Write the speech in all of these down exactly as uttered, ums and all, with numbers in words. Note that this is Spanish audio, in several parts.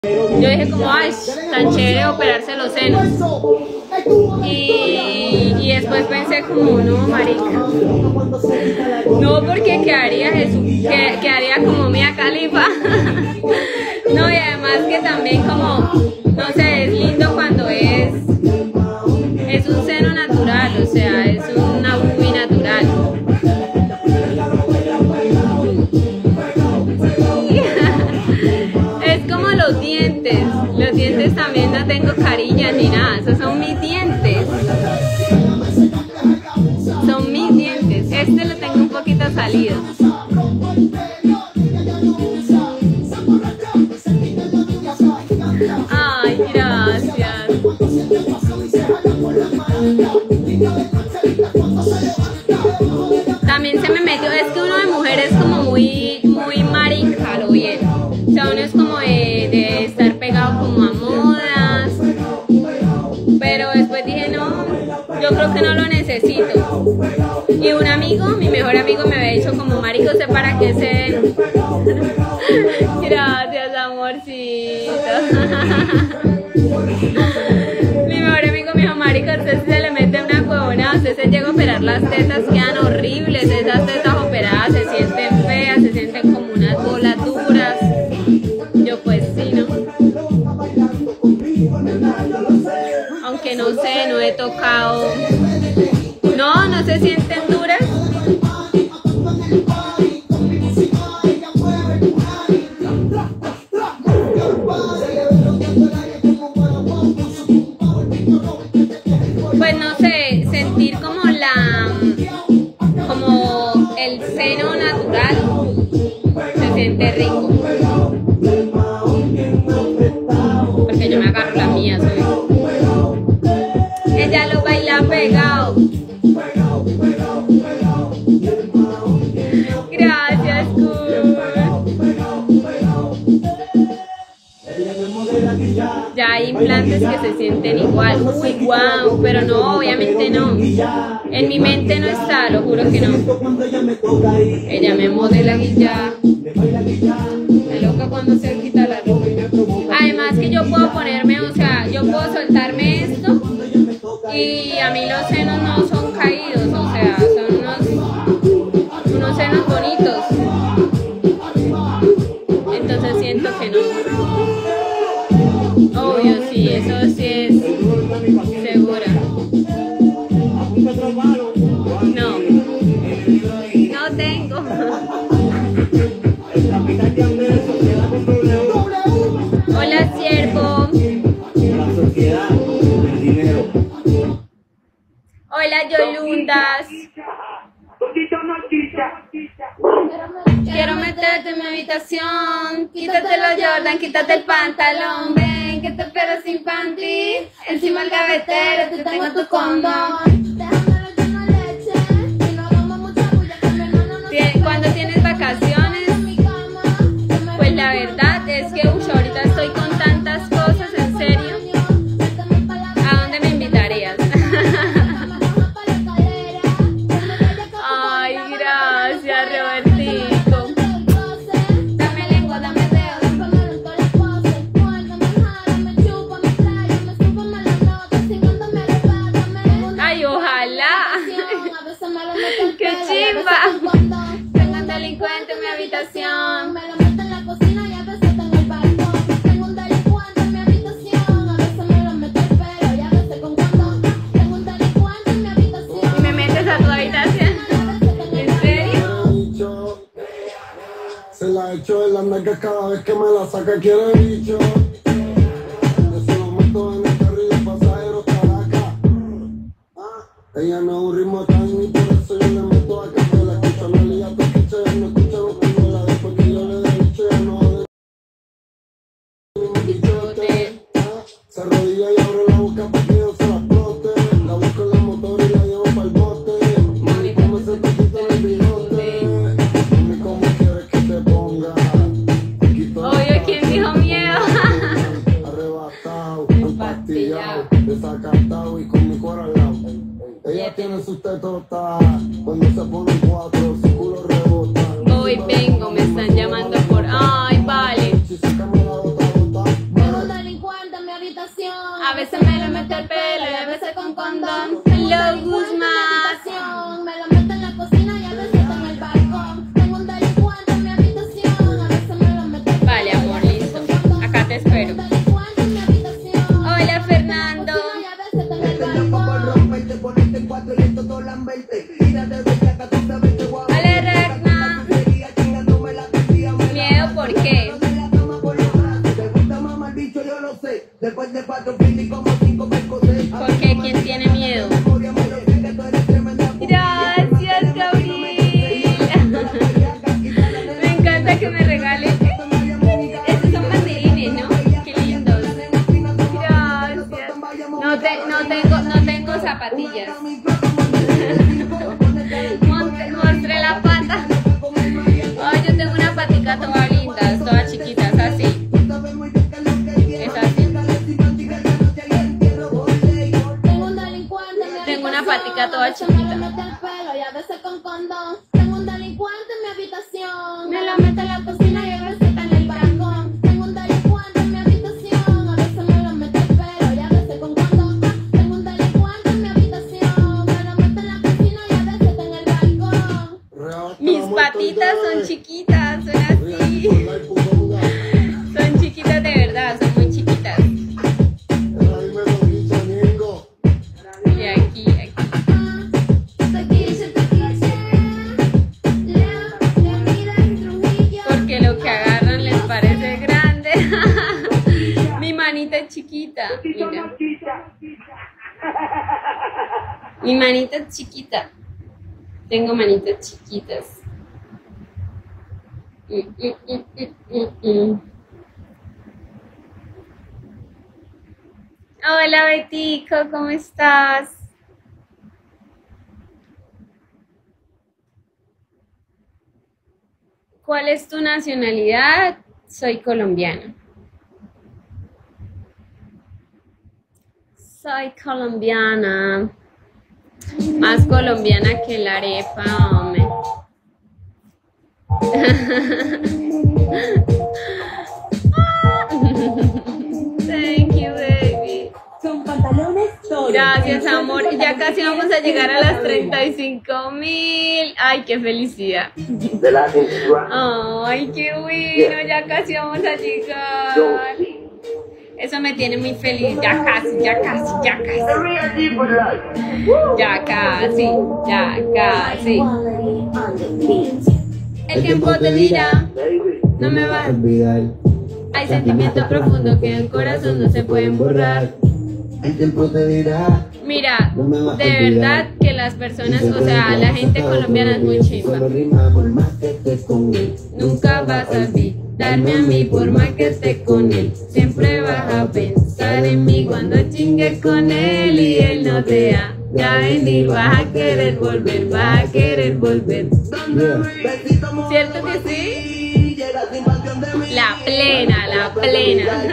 Yo dije como, ay, tan chévere operarse los senos. Y, y después pensé como, no, marica. No, porque quedaría Jesús, que, quedaría como Mia Khalifa. No, y además que también como, no sé, es lindo cuando es, es un seno natural, o sea, es una bubi natural. Es como los dientes, los dientes también no tengo carillas ni nada, esos son mis dientes. Son mis dientes, este lo tengo un poquito salido. Ay, gracias. También se me metió, es que uno de mujer es como muy, muy marica, lo bien. O sea, uno es como de, de estar pegado como a modas. Pero después dije, no, yo creo que no lo necesito. Y un amigo, mi mejor amigo me había dicho como, marico, ¿usted para qué se...? Gracias, amorcito. Mi mejor amigo me dijo, marico, usted se le mete una huevona, usted se llega a operar las tetas, quedan horribles, esas tetas operadas se sienten feas, se sienten como unas bolas duras. Yo pues sí, ¿no? Aunque no sé, no he tocado. No, no se sienten duras. Pues no sé, sentir como la, como el seno natural se siente rico. Porque yo me agarro la mía, soy. Ella lo baila pegado. Gracias, Kurt. Ya hay implantes que se sienten igual. Uy, guau, pero no, obviamente no. En mi mente no está, lo juro que no. Ella me modela guilla. Me loca cuando se quita la ropa. Además que yo puedo ponerme, o sea, yo puedo soltarme esto y a mí los senos no son caídos, o sea, son unos, unos senos bonitos. Entonces siento que no. Obvio, sí, eso sí es segura. No, no tengo. Hola, siervo. Hola, Yolundas. Quiero meterte en mi habitación. Quítate los Jordan, quítate el pantalón. Ven, que te espero sin panty. Encima el gavetero, te tengo tu condón. Cuando tienes vacaciones, pues la verdad es que uy, ahorita estoy con tantas cosas, en serio. ¿A dónde me invitarías? Ay, gracias, Robertico. Dame lengua, dame dedo. Ay, ojalá. ¡Qué chimba! Tengo un delincuente en mi habitación. Me lo meto en la cocina y a veces tengo el balcón. Tengo un delincuente en mi habitación. A veces me lo meto el pelo y a veces con condón. Tengo un delincuente en mi habitación. ¿Y me metes a tu habitación? ¿En serio? Se la echo en la nalga cada vez que me la saca quiere bicho. Yo se lo meto en el carril pasajero Caracas. Ella no es un ritmo tan y por eso yo le meto a café. La escucha, no le te escucha, no escucha, no tengo la después que yo le dé bicho, ya no de bichote. Se arrodilla y abre la boca para que yo se la explote. La busco en la motor y la llevo para el bote. Mami, como ese poquito en el bigote. Mami, como quieres que te ponga. Oye, ¿quién dijo miedo? Arrebatado, empastillado, desacatado y con mi cuero al lado. Ella tiene sus tetotas, cuando se pone cuatro, su culo rebota. Hoy vengo, me están llamando por... Ay, vale. A veces me lo meto al pelo y a veces con condón. Lo Guzmán. Me lo meto en la cocina y a veces en el balcón. Tengo un delincuente en mi habitación. A veces me lo meto al pelo. Vale, amor, listo. Acá te espero. Hola, Fernando. Hola, Ragna. ¿Miedo por qué? Porque ¿quién tiene miedo? Gracias, Gabriel. Me encanta que me regalen. Estos son banderines, ¿no? Qué lindos. Gracias. No, te, no, tengo, no tengo zapatillas. Mostré la pata. Ay, yo tengo una patica toda linda, todas chiquitas, así. Es así. Tengo una patica toda chiquita. Tengo un delincuente en mi habitación. Me lo meto en la cocina y a veces está en el balcón. Tengo un delincuente en mi habitación. A veces me lo meto al pelo y a veces con condón. Tengo un delincuente en mi habitación. Me lo meto en la cocina y a veces está en el balcón. Mis patitas son chiquitas, son así. Son chiquitas de verdad, son muy chiquitas. Y aquí, aquí. Porque lo que agarran les parece grande. Mi manita es chiquita, mira. Mi manita es chiquita. Tengo manitas chiquitas. Mm, mm, mm, mm, mm, mm. Hola, Betico, ¿cómo estás? ¿Cuál es tu nacionalidad? Soy colombiana. Soy colombiana. Más colombiana que la arepa, hombre. Thank you, baby. Con pantalones solos. Gracias, amor. Ya casi vamos a llegar a las treinta y cinco mil. Ay, qué felicidad. Ay, qué bueno. Ya casi vamos a llegar. Eso me tiene muy feliz. Ya casi, ya casi, ya casi. Ya casi, ya casi. El tiempo te dirá, no me va a olvidar. Hay sentimientos profundos que en el corazón no se pueden borrar. El tiempo te dirá. Mira, de verdad que las personas, o sea, la gente colombiana es muy chimba. Nunca vas a olvidarme a mí por más que esté con él. Siempre vas a pensar en mí cuando chingues con él y él no te haga venir. Vas a querer volver, vas a querer volver. ¿Cierto que sí? La plena, la plena.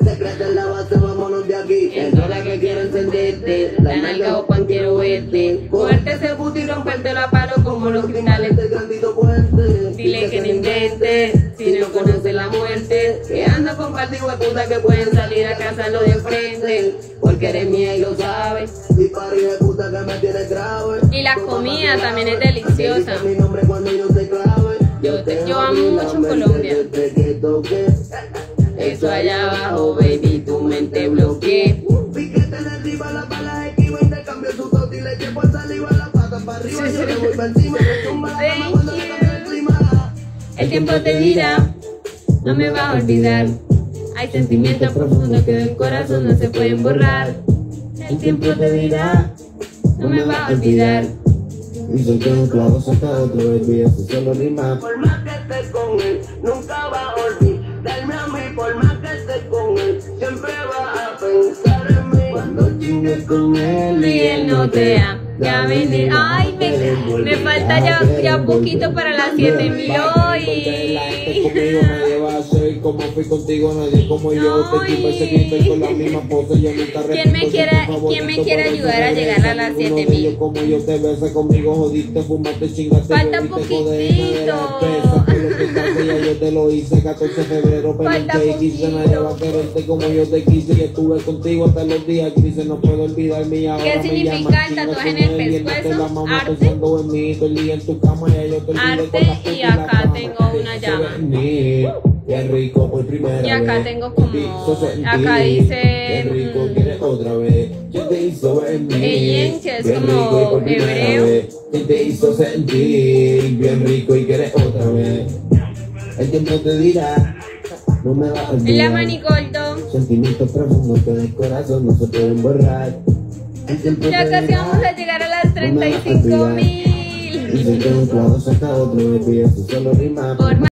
Es hora que quiero encenderte, la nalga o pan quiero verte. Muerte ese buto y romperte la palo como los cristales. Dile que no invente, si no conoce la muerte. Que anda con par de hueputas que pueden salir a cazarlo de frente. Porque eres mía y lo sabes. Y la comida también es deliciosa. Yo, te, yo amo mucho Colombia. Eso allá abajo, baby, tu mente bloquea. El tiempo te dirá, no me va a olvidar. Hay sentimientos profundos que del corazón no se pueden borrar. El tiempo te dirá, no me va a olvidar. Dicen que un clavo saca otro, baby, eso solo rima. Por más que estés con él, nunca va a olvidarme a mí. Por más que estés con él, siempre va a pensar en mí. Cuando chingues con él Y él no te haga venir. Ay, me, me falta ya, ya poquito para las siete mil hoy. Conmigo nadie va a ser como fui contigo, nadie como yo. Te quito ese clipe con la misma pose, yo nunca repito. ¿Quién me quiere, quién me quiere ayudar a llegar a las siete mil? Como yo te besé conmigo, jodiste, fumaste, chingaste. Falta poquitito. que ya yo te lo hice, catorce de febrero, pero el Falta quince nadie va a quererte como yo te quise y estuve contigo hasta los días grises, no puedo olvidarme y ahora ¿Qué me significa llaman el tatuaje en chino, el tú me pescuezo? la mamá Arte. pensando en mí, todo el día en tu cama y yo te olvidé Arte, con la puta y la acá cama. tengo una llama. Venir, bien rico por primera Y acá vez. tengo como- Te hizo sentir, acá dice, bien rico, mm, quieres otra vez. ¿Quién te hizo venir? Eyen, que es Bien como rico y por primera hebreo. vez. ¿Quién te hizo sentir bien rico y quieres otra vez? El tiempo te dirá, no me va a olvidar. La Manigoldo. Sentimientos profundos que del corazón no se pueden borrar. El tiempo Ya te casi dirá, vamos a llegar a las no me treinta y va a cinco olvidar. mil. Dicen que un clavo saca otro, me pide eso solo rima. Por